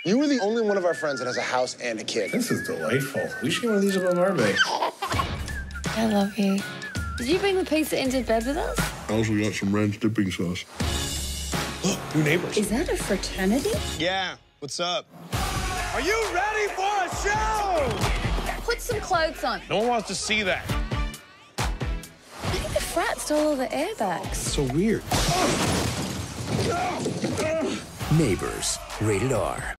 You were the only one of our friends that has a house and a kid. This is delightful. We should get one of these above our bed. I love you. Did you bring the pizza into bed with us? I also got some ranch dipping sauce. Look, new neighbors. Is that a fraternity? Yeah, what's up? Are you ready for a show? Put some clothes on. No one wants to see that. I think the frat stole all the airbags. So weird. Neighbors, rated R.